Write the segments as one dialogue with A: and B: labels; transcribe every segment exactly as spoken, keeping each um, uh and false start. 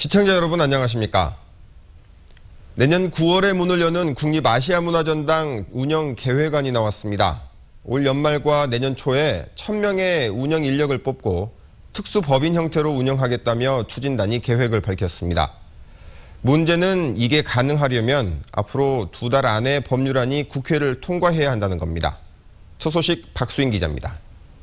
A: 시청자 여러분 안녕하십니까? 내년 구월에 문을 여는 국립아시아문화전당 운영 계획안이 나왔습니다. 올 연말과 내년 초에 천 명의 운영 인력을 뽑고 특수법인 형태로 운영하겠다며 추진단이 계획을 밝혔습니다. 문제는 이게 가능하려면 앞으로 두 달 안에 법률안이 국회를 통과해야 한다는 겁니다. 첫 소식 박수인 기자입니다.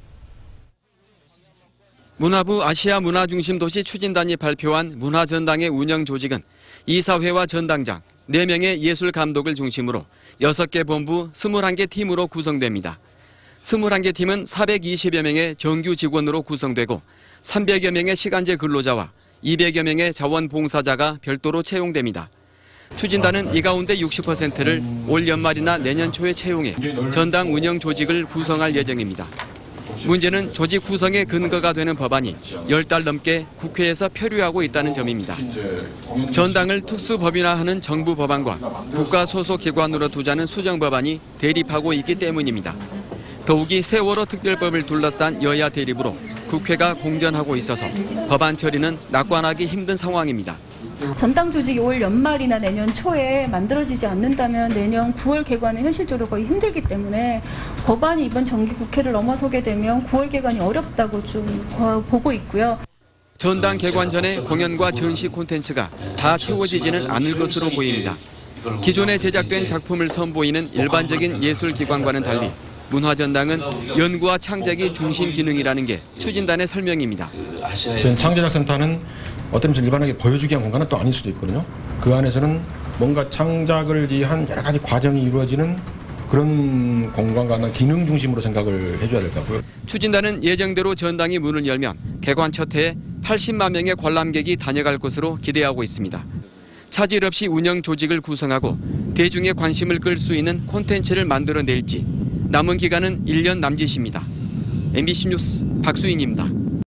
B: 문화부 아시아 문화중심도시 추진단이 발표한 문화전당의 운영 조직은 이사회와 전당장, 네 명의 예술감독을 중심으로 여섯 개 본부 이십일 개 팀으로 구성됩니다. 이십일 개 팀은 사백이십여 명의 정규 직원으로 구성되고 삼백여 명의 시간제 근로자와 이백여 명의 자원봉사자가 별도로 채용됩니다. 추진단은 이 가운데 육십 퍼센트를 올 연말이나 내년 초에 채용해 전당 운영 조직을 구성할 예정입니다. 문제는 조직 구성의 근거가 되는 법안이 열 달 넘게 국회에서 표류하고 있다는 점입니다. 전당을 특수법인화하는 정부 법안과 국가 소속 기관으로 두자는 수정 법안이 대립하고 있기 때문입니다. 더욱이 세월호 특별법을 둘러싼 여야 대립으로 국회가 공전하고 있어서 법안 처리는 낙관하기 힘든 상황입니다.
C: 전당 조직이 올 연말이나 내년 초에 만들어지지 않는다면 내년 구월 개관은 현실적으로 거의 힘들기 때문에 법안이 이번 정기 국회를 넘어서게 되면 구월 개관이 어렵다고 좀 보고 있고요.
B: 전당 개관 전에 공연과 전시 콘텐츠가 다 채워지지는 않을 것으로 보입니다. 기존에 제작된 작품을 선보이는 일반적인 예술기관과는 달리 문화전당은 연구와 창작이 중심 기능이라는 게 추진단의 설명입니다.
D: 창제작센터는 어떤 점 일반하게 보여주기 위한 공간은 또 아닐 수도 있거든요. 그 안에서는 뭔가 창작을 위한 여러 가지 과정이 이루어지는 그런 공간과 기능 중심으로 생각을 해줘야 될 것 같고요.
B: 추진단은 예정대로 전당이 문을 열면 개관 첫 해에 팔십만 명의 관람객이 다녀갈 것으로 기대하고 있습니다. 차질 없이 운영 조직을 구성하고 대중의 관심을 끌 수 있는 콘텐츠를 만들어낼지 남은 기간은 일 년 남짓입니다. 엠비씨 뉴스 박수인입니다.